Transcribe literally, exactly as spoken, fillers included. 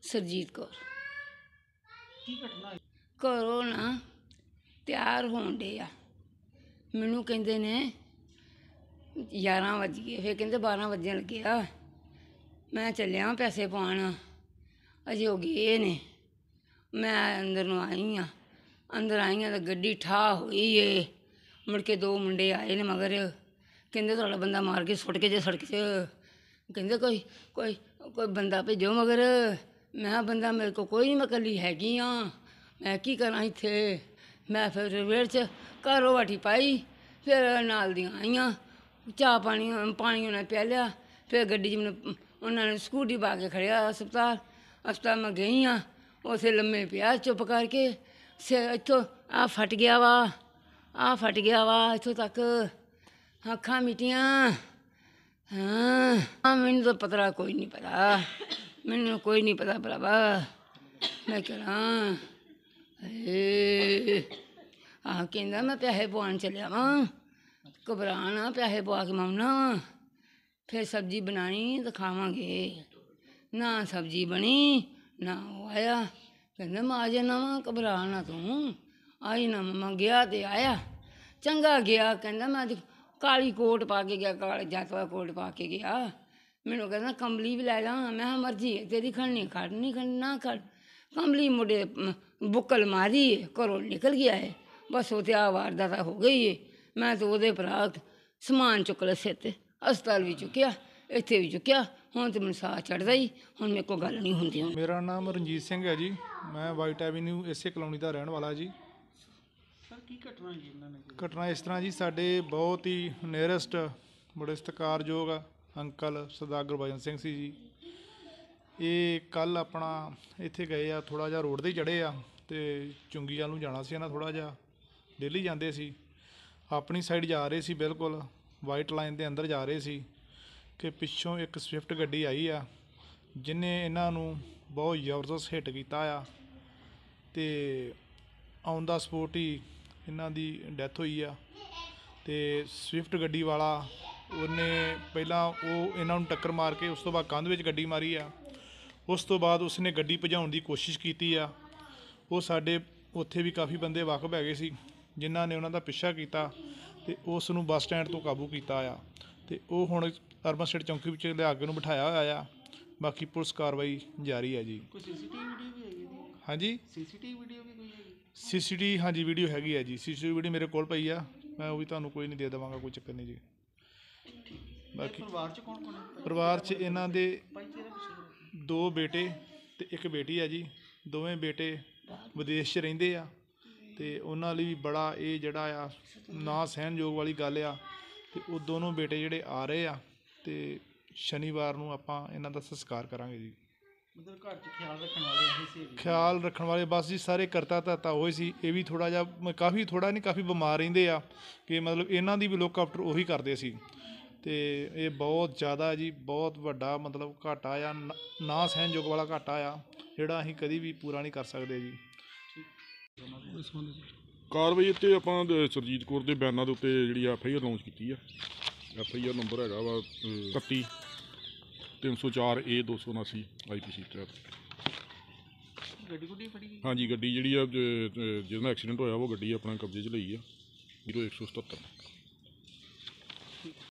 सरजीत कौर। की घटना घरों ना तैयार होन डे आ, मैनू कहंदे ने ग्यारह बज गए, फिर कहंदे बारह बजन लगे आ, मैं चलिया पैसे पान, अजे वो गए ने। मैं अंदर नूं आई हाँ, अंदर आई हाँ तो गड्डी ठा होई है। मुड़ के दो मुंडे आए ने मगर, कहंदे थोड़ा बंदा मार के सुट के जे सड़क च, कहंदे कोई कोई कोई बंदा भेजो मगर। मैं बंदा मेरे को कोई नहीं, मैं कल्ली हैगी हाँ, मैं की करां इत्थे। मैं फिर वेड़ च घरों बाटी पाई, फिर नाल दियां आइयां, चाह् पानी पानी उ'नें प्यालेआ, फिर गड्डी च मैनू उन्होंने स्कूटी पा के खड़ेआ अस्पताल। अस्पताल मैं गई हाँ, उत्थे लम्मे पिया चुप करके, सिर इत्थों आ फट गया वा, आ फट गया वा इत्थों तक, अक्खां मिटियां। हाँ हाँ मैनू तो पता कोई नहीं पता, मैनू कोई नहीं पता भरावा, मैं करां। आह कहंदा मैं पैसे पवान चलिया वां, घबरा ना पैसे पवा के मैं औना वां, फिर सब्जी बनानी ते खावांगे। ना सब्जी बनी ना ओह् आया, कहंदा मैं आ जाना वां, घबरा ना तूं, आई ना। मैं गया ते आया, चंगा गया। कहंदा मैं काली कोट पा के गया, काले जात वाला कोट पा के गया। मैनू कहंदा कंबली भी लै जां, मैं कहा मर्जी है तेरी, खड़नी खड़ नहीं खड़नी ना खड़। कंबली मुड़े बुक्कल मारी, घरों निकल गया है, बस वो ते आ वारदात हो गई है। मैं तो ओह्दे परा समान चुक लिया सिर ते, अस्पताल भी चुक्या, इत्थे भी चुक्या, हुण ते मैनू साह चढ़दा ही, हुण मेरे को गल नहीं हुंदी। मेरा नाम रंजीत सिंह है जी, मैं वाइट एवेन्यू इसे कलोनी का रहने वाला जी। सर की घटना जी इन्हां ने घटना इस तरह जी, साडे बहुत ही नियरेस्ट बड़े सत्कारयोग अंकल सरदार गुरबचन सिंह सी जी। ये कल अपना इत्थे गए आ, थोड़ा जिहा रोड ते चढ़े आ ते चुंगी वाल नूं जाना सी इन्हां, थोड़ा जिहा डेली जांदे सी, अपनी साइड जा रहे सी, बिल्कुल वाइट लाइन के अंदर जा रहे सी कि पिछों एक स्विफ्ट गड्डी आई आ, जिन्हें इन्हां नूं बहुत जबरदस्त हिट किया आ ते ऑन द स्पॉट ही इन्हां दी डैथ हुई आ। ते स्विफ्ट गड्डी वाला उन्हें पहला वो इन्हां नूं टक्कर मार के उस तो बाद कंध विच गड्डी मारी आ, उस तो बाद उसने गड्डी भजाउण दी कोशिश की आ। वो साडे उत्थे भी काफ़ी बंदे वाकफ हैगे सी, जिन्हां ने उन्हां दा पिछा कीता ते उस नूं बस स्टैंड तो काबू कीता आ ते वो हुण अर्बन स्टेट चौंकी विच लिया के उन्हूं बिठाया होया आ। बाकी पुलिस कार्रवाई जारी है जी। कोई सीसीटीवी वीडियो भी है जी? हाँ जी, सीसीटीवी वीडियो भी कोई है? सी सी टी हाँ जी वीडियो हैगी है जी, सी सी टी वीडियो मेरे कोल पई आ, मैं वो भी तुहानूं कोई नहीं दे देवांगा, कोई चक्कर नहीं जी। बाकी परिवार च कौन कौन है? परिवार च इन्हां दे भाई तेरे पिछले दो बेटे ते एक बेटी है जी। दोवें बेटे विदेश च रहिंदे आ ते उन्हां लई भी बड़ा ये जिहड़ा आ ना सहनयोग वाली गल आ ते वो दोनों बेटे जिहड़े आ रहे आ ते शनिवार नूं आपां इन्हां दा संस्कार करांगे जी। मतलब घर च ख्याल रखने वाले ऐसे सी? ख्याल रखने वाले बस जी सारे करता धरता होए सी। ये भी थोड़ा जिहा काफ़ी थोड़ा नहीं काफ़ी बीमार रहिंदे आ कि मतलब इन्हां दी भी लुक आफ्टर उही करदे सी ते ये बहुत ज़्यादा जी, बहुत वड्डा मतलब घाटा आ, ना सहनयोग वाला घाटा आ जिहड़ा असीं कदी भी पूरा नहीं कर सकते जी। ਕਾਰਵਾਈ ਉੱਤੇ ਆਪਾਂ ਸਰਜੀਤ ਕੌਰ ਦੇ ਬਿਆਨਾਂ ਦੇ ਉੱਤੇ ਜਿਹੜੀ ਐਫ ਆਈ ਆਰ ਲਾਂਚ ਕੀਤੀ ਆ। ਐਫ ਆਈ ਆਰ ਨੰਬਰ ਹੈਗਾ ਵਾ ਇਕੱਤੀ ਤਿੰਨ ਸੌ ਚਾਰ ਏ ਦੋ ਸੌ ਉਨਾਸੀ ਆਈ ਪੀ ਸੀ ਤਹਿਤ। ਗੱਡੀ ਗੁੱਡੀ ਫੜੀ ਗਈ? ਹਾਂਜੀ, ਗੱਡੀ ਜਿਹੜੀ ਆ ਜਿਹਦੇ ਨਾਲ ਐਕਸੀਡੈਂਟ ਹੋਇਆ ਉਹ ਗੱਡੀ ਆਪਣਾ ਕਬਜ਼ੇ 'ਚ ਲਈ ਆ, ਜ਼ੀਰੋ ਇੱਕ ਸੌ ਸਤੱਤਰ।